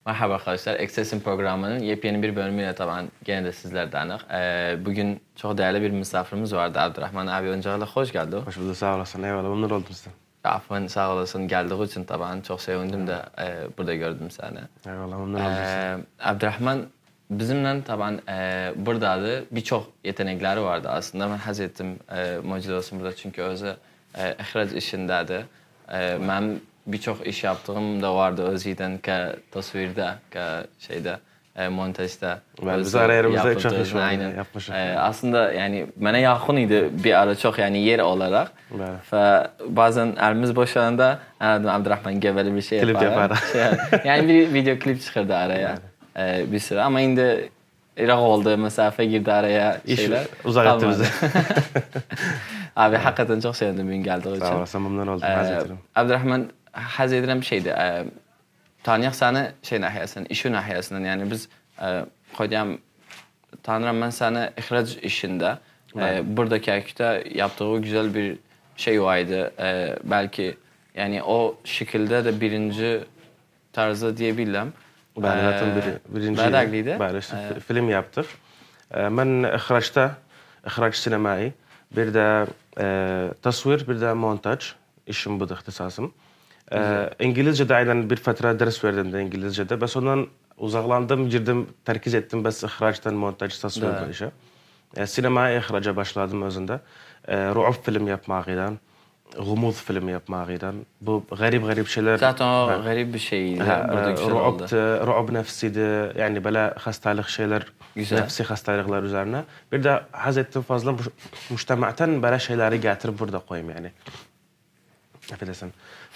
Merhaba arkadaşlar. Access'in programının yepyeni bir bölümüyle taban gene de sizlerden. Bugün çok değerli bir misafirimiz vardı. Abdurrahman abi öncelikle hoş geldin. Hoş bulduk, sağ olasın. Eyvallah, memnun oldum sizden. Afan sağ olasın geldiği için taban çok sevindim de burada gördüm seni. Eyvallah, memnun oldum. Abdurrahman bizimle taban buradaydı. Birçok yetenekleri vardı aslında. Ben haz ettim mevcut olsun burada çünkü özü ihraç işindeydi. Ben birçok iş yaptığım da vardı özüden ki tasvirde, ki şeyde, montajda. Biz aralarımızda çok iş var yapmışız. Aslında yani bana yakın idi bir ara çok yani yer olarak. Ve bazen elimiz boşalığında Abdurrahman geveli bir şey klip yapar. Yani bir video klip çıkardı araya bir süre ama indi Irak oldu, mesafe girdi araya şeyler. İş uzak etti bizi. Abi hakikaten çok sevindim bugün geldiği için. Sağ olasın, memnun oldum. Haz ederim. Abdurrahman haz edilen bir şeydi. Tanıyak seni şey nahiyesinden, işi nahiyesinden yani biz koyacağım tanırım ben seni ihraç işinde. Buradaki erkekte yaptığı güzel bir şey vardı. Belki yani o şekilde de birinci tarzı diyebilirim. Ben zaten birinci film yaptık. Ben ihraç sinemai, bir de tasvir, bir de montaj işim budur ihtisasım. İngilizce'de aynen bir fatra ders verdim de İngilizce'de. Bas ondan uzaklandım, girdim, terkiz ettim bas ihraçtan montaj, tasvir işe. Sinemaya ihraca başladım özünde. Ru'ub film yapmağıydan, gumuz film yapmağıydan. Bu garip şeyler. Zaten o garip bir şeydi. Ru'ub nefsiydi. Yani böyle hastalık şeyler, nefsi hastalıklar üzerine. Bir de haz ettim fazla müştematen böyle şeyleri getirip burada koyayım yani. Affedersin.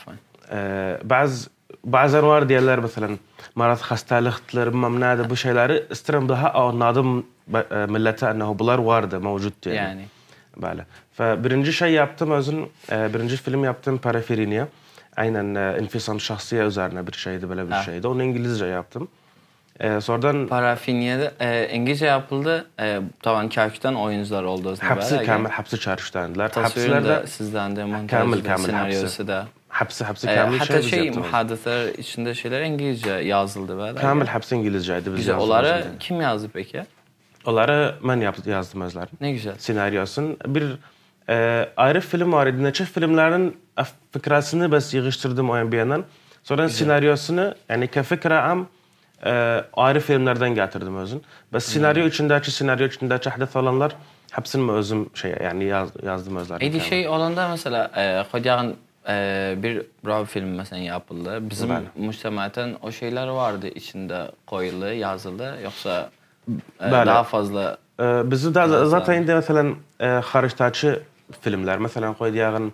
Bazen var diyorlar mesela marat hastalıkları mamnada bu şeyleri isterim daha anladım millete anne bunlar vardı mevcut yani. Böyle. Birinci şey yaptım özün birinci film yaptım Paraferinia. Aynen infisam şahsiye üzerine bir şeydi böyle bir şeydi. Onu İngilizce yaptım. Sonradan Paraferia'da İngilizce yapıldı. Tavan Kerkük'ten oyuncular oldu. Hepsi çarşıdandılar. Tasvirinde sizden de montajda, senaryosu da. Hepsi kamil hatta muhadisler içinde şeyler İngilizce yazıldı böyle. Kamil hepsi İngilizceydi. Güzel. Onları kim yazdı peki? Onları ben yazdım özlerim. Ne güzel. Senaryosun. Bir ayrı film vardı. Neçe filmlerin fikrasını bas yığıştırdım o bir yandan. Sonra senaryosunu yani ki fikra ayrı filmlerden getirdim özün. Bas senaryo içindeki hadis olanlar hepsini özüm yani yazdım özlerim. Şey olanda mesela koyacağın bir bravo film mesela yapıldı. Bizim müştematen o şeyler vardı içinde koyulu, yazılı yoksa daha fazla bizi de zaten de mesela hariçtaki filmler mesela koyacağın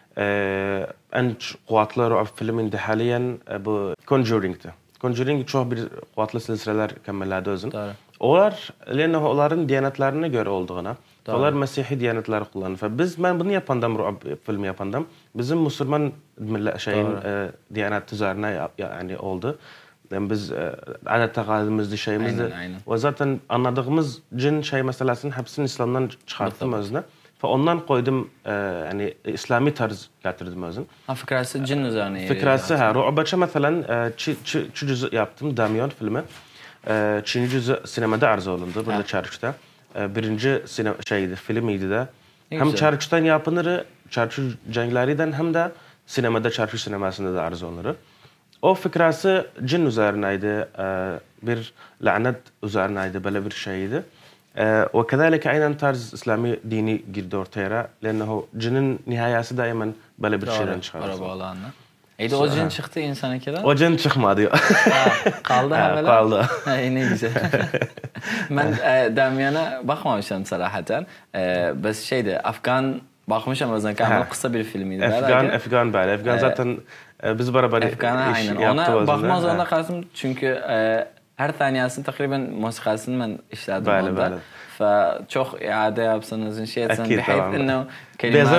en kuvvetli filmin de haliyen bu Conjuring'ti. Conjuring çok bir kuvvetli silsileler kemelledi özün. Onlar onların diyanetlerine göre olduğuna. Onlar Mesihî diyanetleri kullanır. Ben bunu yapandım, film yapandım. Bizim Müslüman diyanet üzerine yani oldu. Yani biz adet takadımızdı şeyimizdi. Ve zaten anladığımız cin meselesinin hepsini İslam'dan çıkarttım özüne. Ondan koydum yani İslami tarz getirdim özün. Fikrası cin üzerine. Fikrası Ru'baça mesela çi cüzü yaptım Damyan filmi. Çinci cüzü sinemada arz olundu burada Çarşı'da. Birinci filmiydi de. Hem Çarşı'dan yapılır, Çarşı cenglerinden hem de sinemada Çarşı sinemasında da arz olunur. O fikrası cin üzerineydi, bir lanet üzerineydi, böyle bir şeydi. وكذلك أيضا طرز إسلامي ديني girdi ortaya. لأنه cinin nihayesi daima böyle bir şeyden çıkar. O cin çıktı insan ikiden? O cin çıkmadı. Kaldı hala? Kaldı. Ne güzel. Ben Damyan'a bakmamışım sarahaten. Bes şeydi, Afgan bakmışım o zaman kısa bir filmiydi. Afgan böyle. Afgan zaten biz beraber iş yaptık. Ona bakma zorunda kaldım çünkü her taniyasını takriben musikasını ben işledim onda. فچوخ iade yapsanız şey etsen بحيث انه كلمات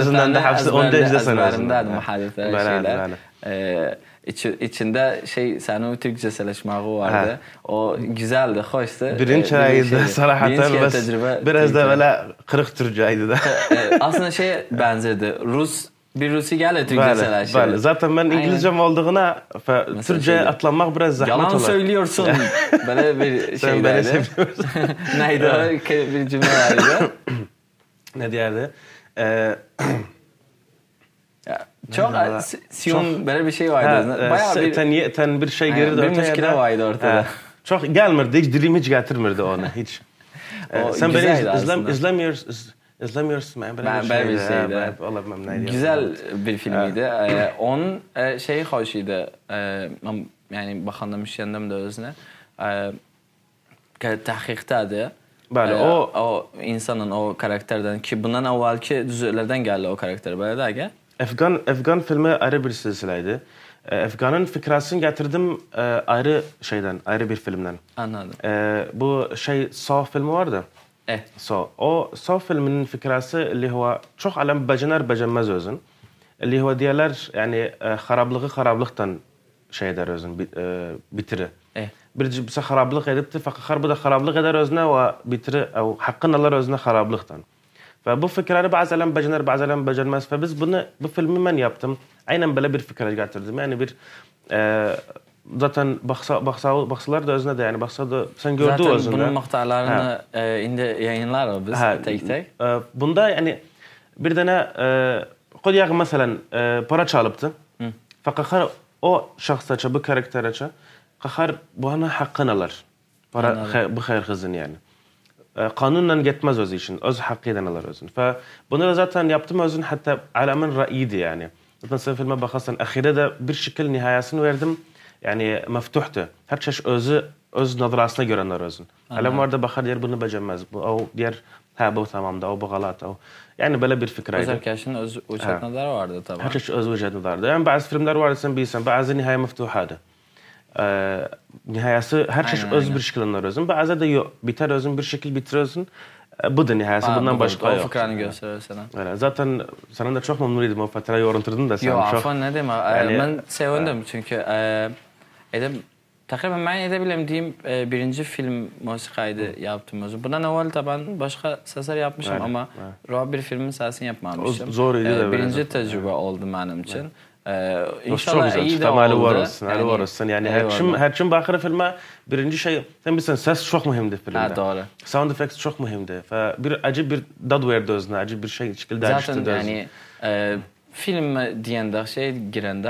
içinde sanu Türkçeleşmeği vardı. O güzeldi, hoştu. Birinci ayıydı sarahaten biraz da böyle kırık Türkçeydi de. Aslında benzerdi. Rus Bir Rusi geldi Türkçe'seler. Bəli. Zaten ben İngilizcem olduğuna Türkçe'ye atlanmak biraz zahmet olur. Yalan söylüyorsun. Böyle bir şey derdi. Neydi o? Bir cümle vardı. Ne derdi? Çok Sion böyle bir şey vardı. Bayağı bir bir şey girdi ortaya. Bir müşkile vardı ortada. Çok gelmirdi. Hiç dilim hiç getirmirdi onu. Hiç. Sen beni izlemiyorsun. Ben böyle bir şeydi. Güzel bir filmiydi. Onun şeyi hoşuydu. Yani bakanlamışyandım da özüne. Tahkiktadı. Bəli, o insanın o karakterden ki bundan evvelki düzeylerden geldi o karakter böyle der ki. Afgan filmi ayrı bir silsileydi. Afgan'ın fikrasını getirdim ayrı şeyden, ayrı bir filmden. Anladım. Bu Saw filmi vardı. O Saw filminin fikrası اللي هو çok alem becenmez özün. اللي هو diyorlar yani harablıktan der özün bitirir. Bir harablık edipti fakat harbi de harablık eder özüne ve bitirir o hakkın alır özüne harablıktan. Ve bu fikirleri bazen becermez. Ve biz bu filmi ben yaptım. Aynen böyle bir fikre getirdim. Yani bir zaten baksalar da özüne de yani baksa sen gördü özünde. Zaten bunun muhtarlarını indi yayınlar biz tek. Bunda yani bir tane koyağı mesela para çalıptı. Fakat o şahsa bu karaktere kahar bana hakkını alır. Para bu hayır kızın yani. Kanunla gitmez öz için. Öz hakkıyla alır özün. Bunu da zaten yaptım özün hatta alemin ra'iydi yani. Zaten sen filme bakarsan ahire de bir şekil nihayesini verdim. Yani meftuhtu. Her çeşit öz nazarasına görenler özün. Alem var da bakar diğer bunu becermez. O diğer bu tamam da o bu galat o. Yani böyle bir fikraydı. Özel herkesin öz uçak nazarı vardı tabii. Her çeşit öz uçak nazarı. Yani bazı filmler vardı sen bilirsen bazı nihaya meftuhadı. Nihayesi her çeşit öz bir şekilde özün. Bazı da yok. Biter özün bir şekil bitir özün. Bu da nihayesi bundan başka yok. O fıkranı gösterir sana. Öyle. Zaten sana da çok memnuniydim o faturayı yorunturdun da sen. Yok afan ne demek. Ben sevindim çünkü takriben ben edebildiğim birinci film musikaydı yaptım özüm. Bundan evvel taban başka sesler yapmışım ama bir filmin sesini yapmamışım. Zoruydu. Birinci tecrübe oldu benim için. İnşallah iyi de oldu. Var olsun. Yani her kim bakır filme birinci şey sen bilirsin ses çok mühimdi filmde. Doğru. Sound effects çok mühimdi. Acı bir dad verdi özüne. Acı bir şey şekilde açtı. Zaten yani film diyende girende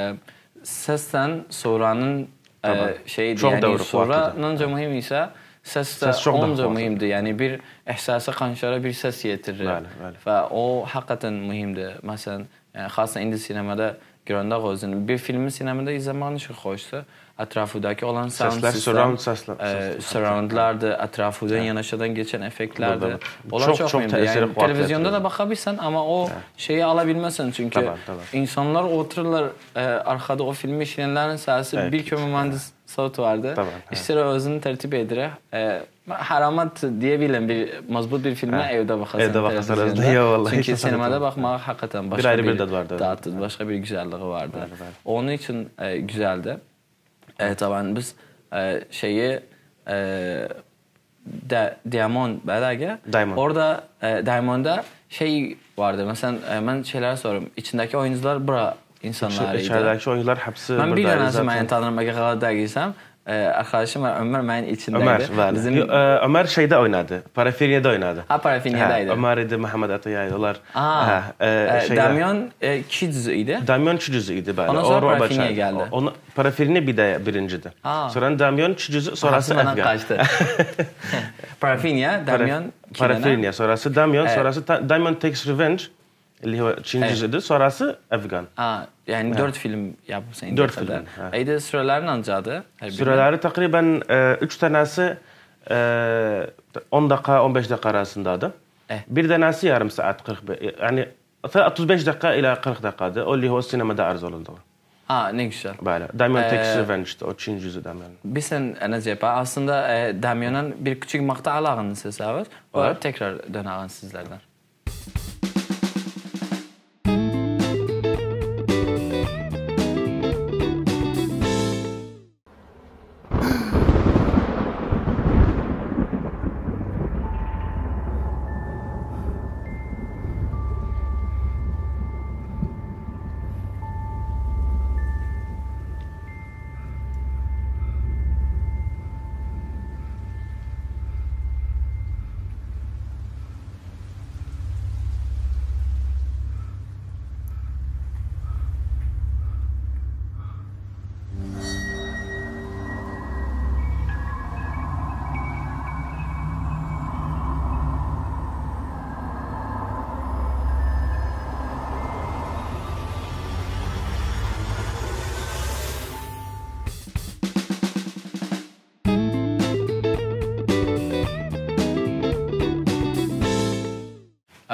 sesten sonranın şeydi yani sonranınca mühim ise ses de onca mühimdi. Yani bir ihsasa kanşara bir ses yetirir. Ve o hakikaten mühimdi. Mesela xaصة indi sinemada görəndə özün bir filmi sinemada izləməyin çox xoşdur. Ətrafındakı olan sound system, surroundlardır, ətrafından yanaşadan geçen effektlərdir. Onlar çox mühimdir. Yani televizyonda da baxabilirsən amma o şeyi ala bilməsən çünkü insanlar otururlar arkada o filmi işləyənlərin səsi bir kömür mühendis sautu vardı. İşte özünü tertip edirək. Haramat diyebilirəm bir mazbut bir filmə evdə baxasan televizyonda. Çünki sinemada baxmaq hakikaten başka bir dadı, başka bir güzelliği vardı. Onun için güzeldi. Tabii biz şeyi Diamond belki. Orada Diamond'da şey vardı. Mesela ben şeyler soruyorum. İçindeki oyuncular bura insanlarıydı. İçerideki oyuncular hepsi buradaydı. Ben bir tanesi ben tanırım. Kadar girsem arkadaşım var Ömer benim içindeydi. Ömer şeyde oynadı. Parafinya'da oynadı. Parafinya'daydı. Ömer idi, Muhammed Atay'dı. Onlar. Damyon iki cüzüydü. Damyon iki cüzüydü. Ondan sonra Parafinya geldi. Parafinya birinciydi. Sonra Damyon iki cüzü, sonrası Afgan. Kaçtı. Parafinya, Damyon. Parafinya, sonrası Damyon, sonrası Damyon Takes Revenge. اللي هو Çincisidir. Sonrası Afgan. Yani 4 film yapmışsın. 4 film. Eyde süreleri nancadı? Süreleri takriben 3 tanesi 10 dakika 15 dakika arasındadı. Bir tanesi yarım saat 40 yani 35 dakika ila 40 dakikadı. O اللي هو sinemada arz olundu. Ne güzel. Böyle. Damyon Takes Revenge o Çincisi Damyon. Bir sen ne yapar? Aslında Damyon'un bir küçük makta alağını siz var. O tekrar döneğin sizlerden.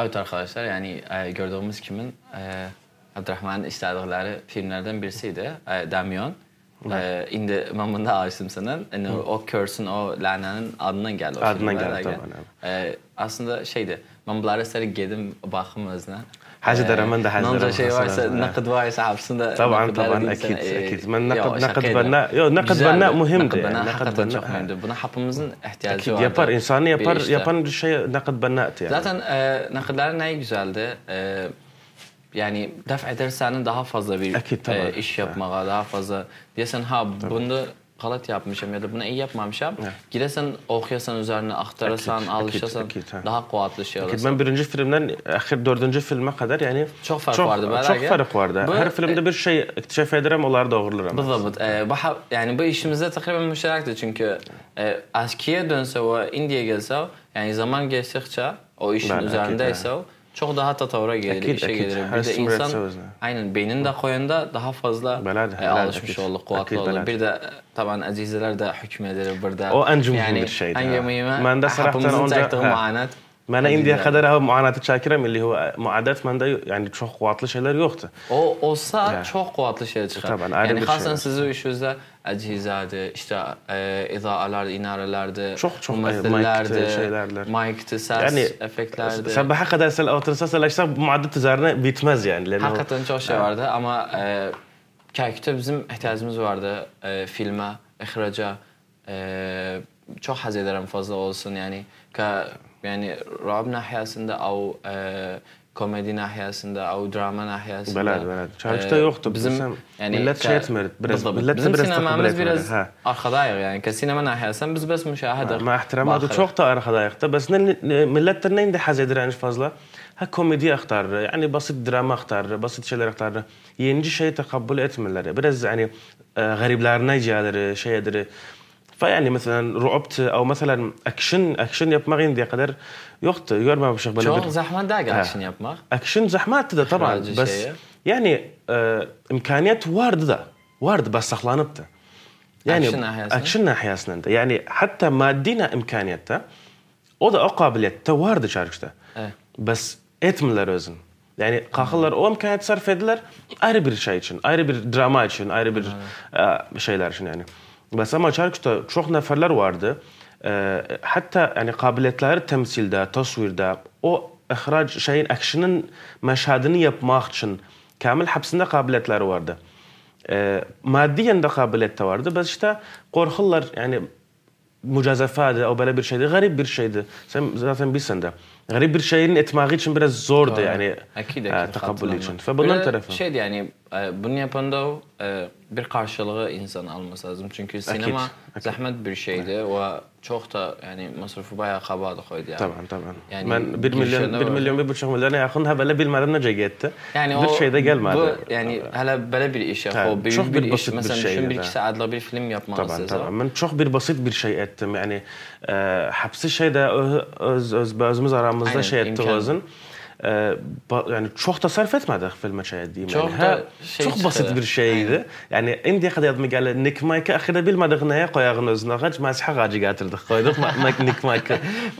Evet arkadaşlar yani gördüğümüz kimin Abdurrahman'ın işledikleri filmlerden birisiydi. Damyon. İndi ben bunda aşığım senin. Yani o Curse'un, o lanenin adından geldi. Adından geldi tabii. Aslında şeydi. Ben bunları seri gedim bakım özüne. Hacı derim ben de hacı derim. Nonca şey varsa, nakıd varsa hapsında. طبعا akid. Ben nakıd bana mühimdi. Hakikaten çok mühimdi. Buna hapımızın ihtiyacı vardı. Yapar, insanı yapan bir şey nakıd bana yani. Zaten nakıdların neyi güzeldi? Yani def edersen daha fazla bir iş yapmaya, daha fazla diyorsan bunu galat yapmışım ya da bunu iyi yapmamışım. Gidersen okuyasan üzerine aktarırsan, alışırsan daha kuvvetli şey olursun. Ben birinci filmden ahir dördüncü filme kadar yani çok fark vardı. Çok fark vardı. Her filmde bir şey iktisaf ederim, onlar doğrulur ama. بالضبط. Yani bu işimizde takriben müşterekti çünkü askiye dönse ve India'ya gelse yani zaman geçtikçe o işin üzerindeyse çok daha tatavra gelir, işe gelir. Bir de insan aynen beynini de koyanda daha fazla alışmış olur, kuvvetli olur. Bir de taban azizeler de hükmedilir burada. O en mühim bir şeydi. En mühimi ben de sarahtan çektiği muanat. Ben India'ya kadar o muanatı çekirim. اللي هو muadet bende yani çok kuvvetli şeyler yoktu. O olsa çok kuvvetli şeyler çıkar. Yani hasan sizin işinizde acizadı, işte izalar, inarelerdi, çok şeylerdi, mic'ti, ses, yani, efektlerdi. Sabaha kadar otursa muadet üzerine bitmez yani. Hakikaten çok şey vardı ama Kerkük'te bizim ihtiyacımız vardı filme, ihraca. Çok haz ederim fazla olsun yani. Yani rab nahiyasında au komedi nahiyasında au drama nahiyasında. Belad. Çarşıda yoktu. Bizim yani millet şey etmedi. Bizim sinemamız biraz arkadayıq yani. Ki sinema nahiyasında biz bes müşahede. Ma ihtiramı çok da arkadayıqta. Bes milletler neyinde haz edermiş fazla? Ha komedi aktar, yani basit drama aktar, basit şeyler aktar. Yenici şeyi takabbül etmirler. Biraz yani gariplerine cihaları, şeyleri. فيعني مثلا رعبت او مثلا اكشن yapmak indiye kadar yoktu. Görmemişim böyle çok zahmet değil action yapmak. Action zahmetti de tabii. Bas yani imkaniyet vardı bas saklanıptı. Yani action nahiyasında. Yani hatta maddina imkaniyette o da o kabiliyette vardı çarşıda. Bas etmiler özün. Yani kalkırlar o imkaniyeti sarf ediler ayrı bir şey için, ayrı bir drama için, ayrı bir şeyler için yani. Bas ama çarşıda çok neferler vardı. Hatta yani kabiliyetleri temsilde, tasvirde o ihraç şeyin action'ın meşhadını yapmak için kamil hepsinde kabiliyetleri vardı. Maddiyen de kabiliyette vardı. Bas işte korkullar yani mücazefadı o böyle bir şeydi, garip bir şeydi. Sen zaten bilsen de. Garip bir şeyin etmeği için biraz zordu yani. Takabbül için. Bundan tarafı. Şeydi yani bunu yapan da bir karşılığı insan alması lazım. Çünkü sinema zahmet bir şeydi ve çok da yani masrafı bayağı kabadı koydu yani. Tamam. Yani ben 1 milyon 1,5 milyona yakın böyle bilmeden nece gitti. Yani bir şey de gelmedi. Bu yani hala böyle bir iş yap. O büyük bir iş. Mesela düşün bir iki saatlik bir film yapmak istedim. Tamam. Ben çok bir basit bir şey ettim. Yani hepsi şeyde özümüz aramızda şey ettik özün. Yani çok da sarf etmedik filme şey diyeyim. Çok basit bir şeydi. Yani indiye kadar yadıma geldi. Nick Mike'ı ahirde bilmedik neye koyağın özüne. Kaç masih ağacı getirdik koyduk Nick Mike'ı.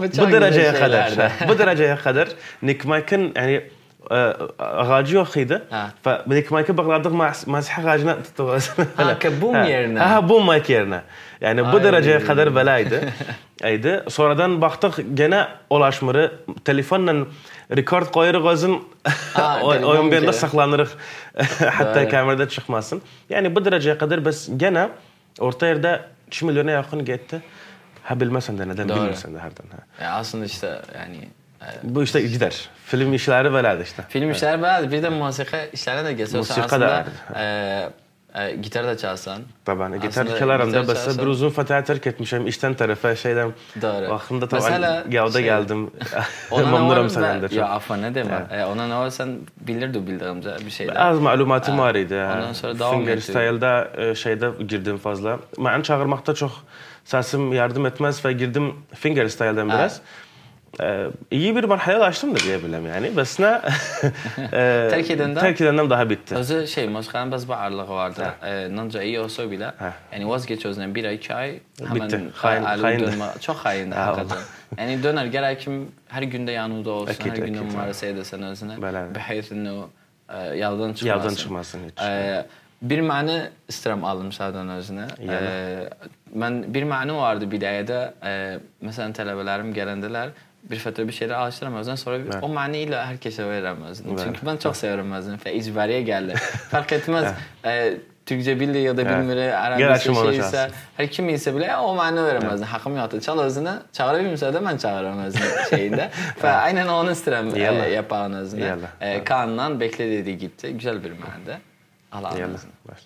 Bu dereceye kadar Nick Mike'ın yani ağacı yok idi. Nick Mike'ı bağladık masih ağacına tuttuk. Boom yerine. Boom Mike yerine. Yani bu dereceye kadar belaydı. Sonradan baktık gene ulaşmırı telefonla rekord koyarıq özün oyun birinde saklanırıq hatta kamerada çıkmasın. Yani bu dereceye kadar bes gene orta yerde 2 milyona yakın gitti. Ha bilmesen de neden bilmesen de herden. Ya aslında işte yani bu işte gider. Film işleri böyledir işte. Film işleri böyledir. Bir de musiki işlerine de geçiyorsan aslında gitar da çalsan. Tabii gitar çalarım da bas bir uzun fatih terk etmişim işten tarafa şeyden. Vaktinde tabii gavda geldim. Memnunum senden de. Ya afan ne demek? Ona ne var sen bildiğimce bir şeyler. Az malumatım var idi. Ondan sonra devam Finger style'da şeyde girdim fazla. Ben çağırmakta çok sesim yardım etmez ve girdim finger style'dan biraz. iyi bir marhala açtım da diyebilirim yani. Bes ne terk edenden daha bitti. Özü şey, musikanın bazı bağırlığı vardı. Nanca iyi olsa bile yani vazgeç özünden bir ay, 2 ay hemen dönme. Çok haindi hakikaten. Yani döner gerekim her günde yanında olsun, her günde mumarese edesen özüne. Bihayth inu yaldan çıkmasın hiç. Bir mani istirəm aldım sağdan özüne. Ben bir mani vardı bidayede. Mesela tələbələrim gələndilər. Bir fətrə bir şeyler alıştıram özüne. Sonra o mani ile herkese veririm özüne. Çünkü ben çok seviyorum özüne. Ve icbariye geldi. Fark etmez. Türkçe bildi ya da bilmir. Arabisi şeyse. Her kim ise bile o mani veririm özüne. Hakkım yoktu. Çal özüne. Çağırabilmişse de ben çağırırım özüne şeyinde. Ve aynen onu istirəm yapan özüne. Kaan'dan bekle dediği gitti. Güzel bir mani. Allah Allah.